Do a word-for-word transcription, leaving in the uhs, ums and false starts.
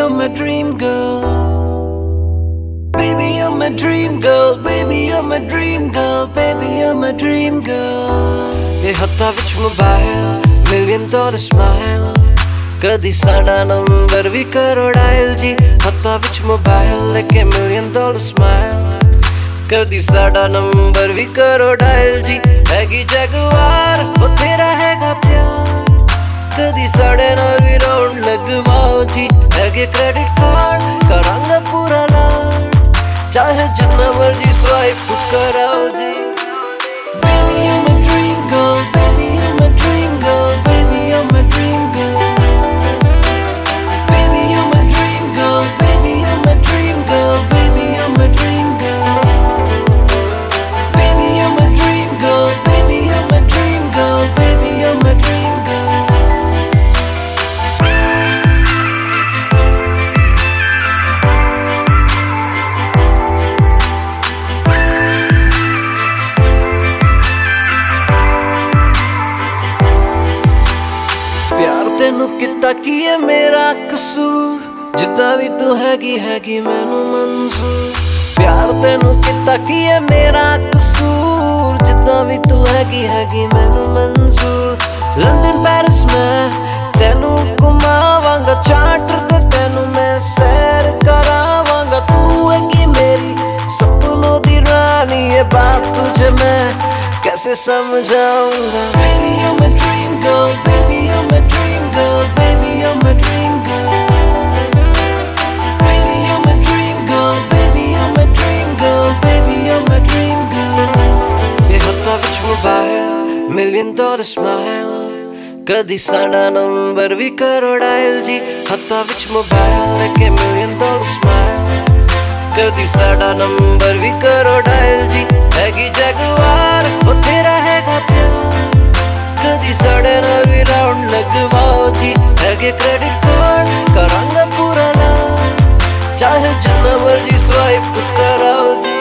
you're my dream girl. Baby, you're my dream girl. Baby, you're my dream girl. Baby, you're my dream girl. ये हत्ता विच mobile, million dollar smile. कदी साडा number भी करो dial ji. हत्ता विच मोबाइल लेके million dollar smile. कदी साडा नंबर भी करो डायल जी. हैगी जगवार वो तेरा हैगा प्यार. कदी साडे नाल भी राउंड लगवाओ जी. हैगे क्रेडिट कार्ड करांगा पूरा लाड. चाहे जितना मर्जी स्वाइप कराओ जी. Baby, you're my dream girl. Baby, you're my dream girl. Baby, you're my dream girl. Baby, you're my dream girl. Baby, you're my dream girl. Baby, you're my dream girl. Baby, you're my dream girl. Baby, you're my dream girl. Baby, you're my dream girl. प्यार तेनू किता की है मेरा कसूर. जिद्दां भी तू हैगी हैगी मैनू मंजूर. प्यार तेनू किता की है मेरा कसूर. जिद्दां भी तू हैगी हैगी मैनू मंजूर. लंदन पेरिस में तेनू घुमावांगा. चार्टर ते तेनू मैं सैर करावांगा. तू हैगी मेरी सपनों दी रानी. ये बात तुझे मैं कैसे समझाऊंगा. Baby, you're my dream girl. Baby, you're my dream girl. Baby, you're my dream girl. Baby, you're my dream girl. Baby, you're my dream girl. Baby, you're my dream girl. ये हत्ता विच मोबाइल, million dollar smile. कदी साडा number भी करो dial ji. हत्ता विच mobile लेके million dollar smile. कदी साडा नंबर भी करो डायल जी. हैगी जगवार वो तेरा हैगा प्यार. कदी साडे नाल भी राउंड लगवाओ जी. हैगे क्रेडिट कार्ड करांगा पूरा लाड. चाहे जितना मर्जी स्वाइप कराओ जी.